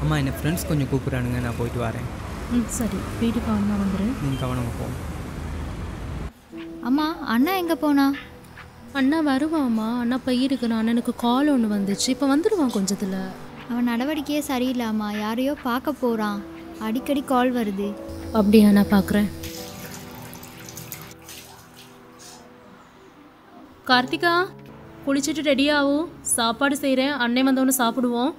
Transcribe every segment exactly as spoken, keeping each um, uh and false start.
அம்மா என்ன ஃப்ரெண்ட்ஸ் கொஞ்சம் கூப்பிட்றானுங்க, நான் போயிட்டு வரேன். ம் சரி, வீட்டுக்கு அண்ணா வந்துடுறேன். நீங்கள் கவனமாக போ. அம்மா அண்ணா எங்கே போனா? அண்ணா வருவாம்மா, அண்ணா போயிருக்குண்ணா. அண்ணனுக்கு கால் ஒன்று வந்துச்சு, இப்போ வந்துடுவான் கொஞ்சத்தில். அவன் நடவடிக்கையே சரியில்லாமா, யாரையோ பார்க்க போகிறான், அடிக்கடி கால் வருது. அப்படியா, நான் பார்க்குறேன். கார்த்திகா, குளிச்சுட்டு ரெடி ஆகும், சாப்பாடு செய்கிறேன், அண்ணன் வந்தவொன்னு சாப்பிடுவோம்.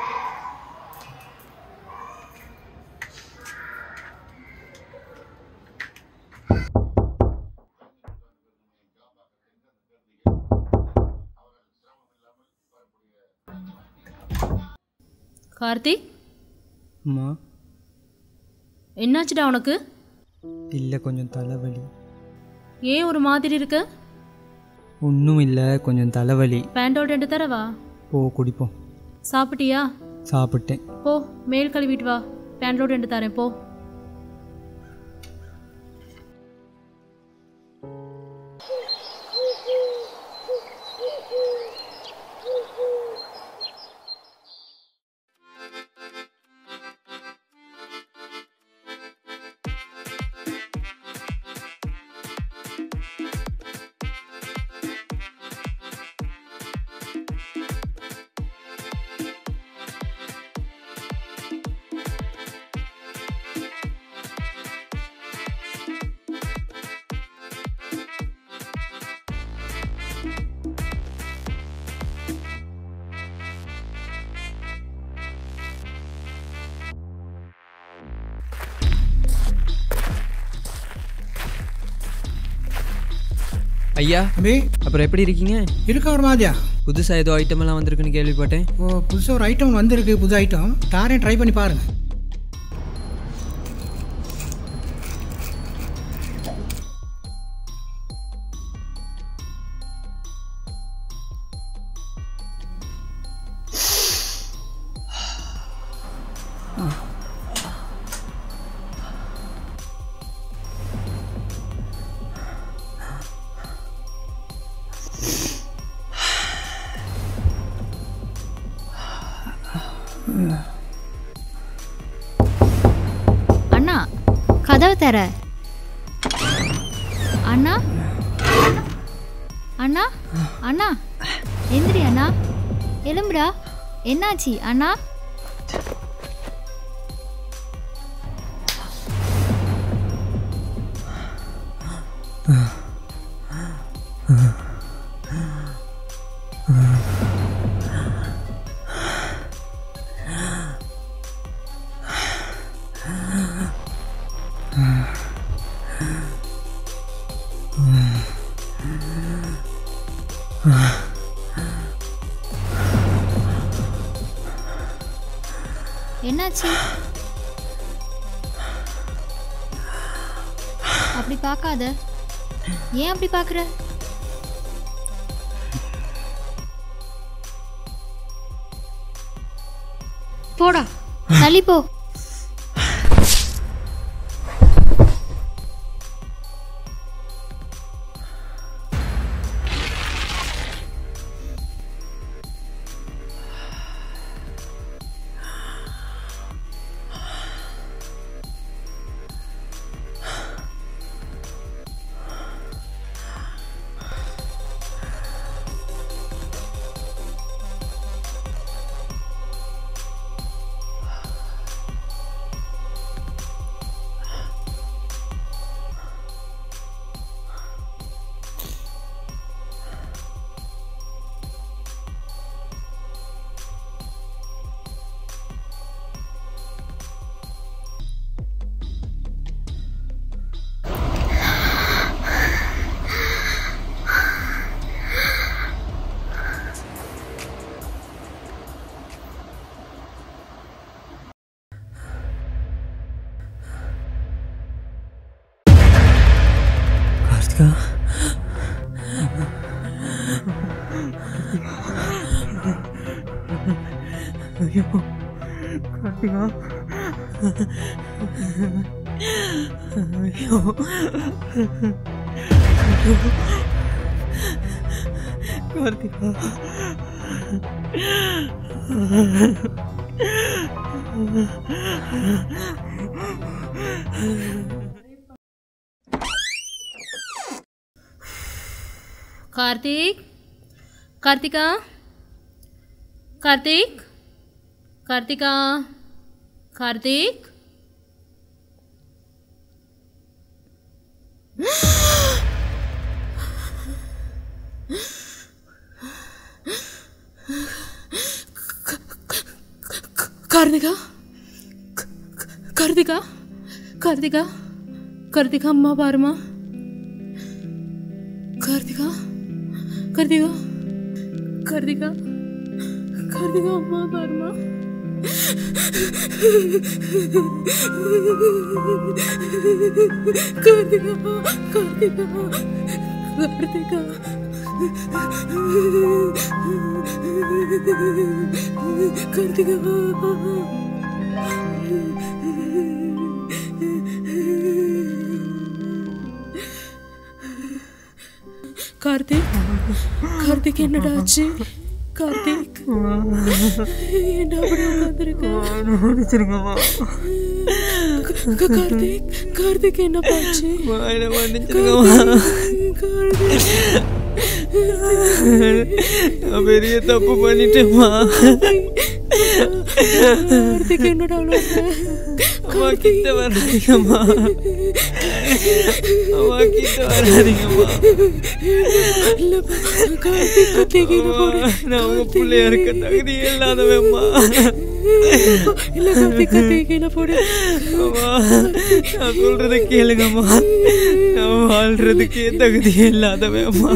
கார்த்திக், அம்மா என்னாச்சுடா உனக்கு? இல்லை, கொஞ்சம் தலைவலி. ஏன் ஒரு மாதிரி இருக்க? ஒன்றும் இல்லை, கொஞ்சம் தலைவலி. பேண்டோல் ரெண்டு தரவா? போ குடிப்போம். சாப்பிட்டியா? சாப்பிட்டேன். போ மேல் கழுவிட்டு வா, பேண்டோல் ரெண்டு தரேன் போ. ஐயா அபி, அப்புறம் எப்படி இருக்கீங்க? இருக்க ஒரு மாதிரியா? புதுசாக ஏதோ ஐட்டம் எல்லாம் வந்திருக்குன்னு கேள்விப்பட்டேன். ஓ, புதுசாக ஒரு ஐட்டம் வந்திருக்கு, புது ஐட்டம். தாரேன், ட்ரை பண்ணி பாருங்க. அண்ணா கதவு தர. அண்ணா அண்ணா அண்ணா எந்திரி அண்ணா, எலும்புடா. என்னாச்சு அண்ணா? என்னாச்சு? அப்படி பார்க்காத. ஏன் அப்படி பார்க்குற? போடா, தள்ளி போ. ஐயோ கார்த்திகா, ஐயோ ஐயோ கார்த்திகா, कार्तिक, कार्तिका, कार्तिक, कार्तिका, कार्तिक। कार्तिका, कार्तिका, कार्तिका, कार्तिका अम्मा पारुमा, कार्तिका, कार्तिका, कार्तिका, कार्तिका अम्मा पारुमा, कार्तिका, कार्तिका, कार्तिका, कार्तिका, कार्तिक, कार्तिक என்னடா ஆச்சு? कार्तिक என்ன அப்படி உட்கார்ந்திருக்க? மன்னிச்சிருங்கம்மா. कार्तिक, कार्तिक என்ன பாச்சு? என்ன மன்னிச்சிருங்கம்மா. நான் பெரிய தப்பு பண்ணிட்டேம்மா. कार्तिक என்னடா அவ்வளவு? அம்மா கிட்ட வராதீங்கம்மா. அம்மா கிட்ட வராதீங்கம்மா. कार्तिक கத்திக்கிற போற. நான் உங்க பிள்ளையா இருக்க தகுதி இல்லாதவம்மா. இல்ல कार्तिक கத்திக்கிற போற. அம்மா நான் சொல்றத கேளுங்கம்மா. நான் வாழ்றதுக்கே தகுதி இல்லாதவம்மா.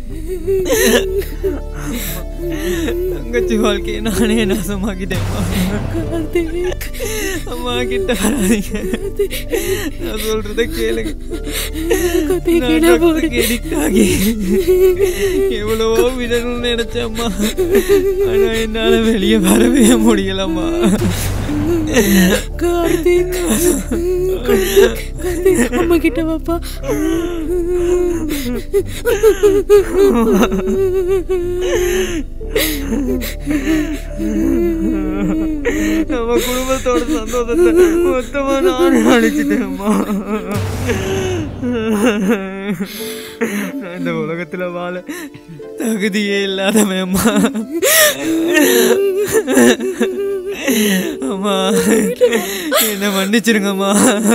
தங்கச்சி வாழ்க்கையை நானே நாசமாக்கிட்டேம்மா. அம்மா கிட்ட வராதீங்க. நான் சொல்றத கேளுங்க. எடிக்ட் ஆகி எவ்வளவோ விடணும்னு நினைச்சேம்மா. ஆனா என்னால வெளியே வரவே முடியலம்மா. कार्तिक, कार्तिक अम्मा கிட்ட வாப்பா. நம்ம குடும்பத்தோட சந்தோஷத்தை மொத்தமா நானே அழிச்சிட்டேம்மா. இந்த உலகத்துல வாழ தகுதியே இல்லாதவம்மா. அம்மா என்ன மன்னிச்சிருங்கம்மா.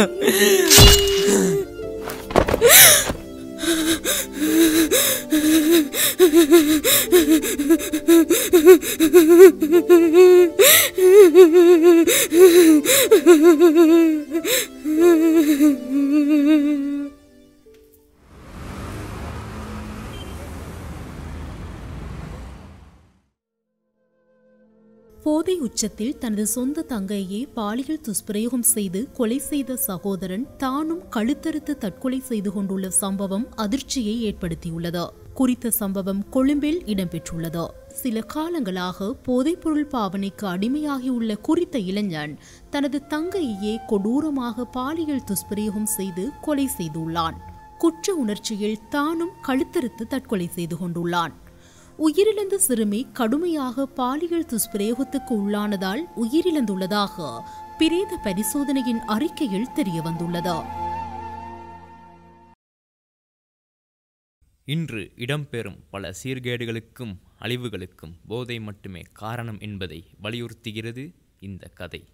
போதை உச்சத்தில் தனது சொந்த தங்கையை பாலியல் துஷ்பிரயோகம் செய்து கொலை செய்த சகோதரன் தானும் கழுத்தறுத்து தற்கொலை செய்து கொண்டுள்ள சம்பவம் அதிர்ச்சியை ஏற்படுத்தியுள்ளது. குறித்த சம்பவம் கொழும்பில் இடம்பெற்றுள்ளது. சில காலங்களாக போதைப்பொருள் பாவனைக்கு அடிமையாகியுள்ள குறித்த இளைஞன் தனது தங்கையே கொடூரமாக பாலியல் துஷ்பிரயோகம் செய்து கொலை செய்துள்ளான். குற்ற உணர்ச்சியில் தானும் கழுத்தறுத்து தற்கொலை செய்து கொண்டுள்ளான். உயிரிழந்த சிறுமி கடுமையாக பாலியல் துஷ்பிரயோகத்துக்கு உள்ளானதால் உயிரிழந்துள்ளதாக பிரேத பரிசோதனையின் அறிக்கையில் தெரியவந்துள்ளது. இன்று இடம்பெறும் பல சீர்கேடுகளுக்கும் அழிவுகளுக்கும் போதை மட்டுமே காரணம் என்பதை வலியுறுத்துகிறது இந்த கதை.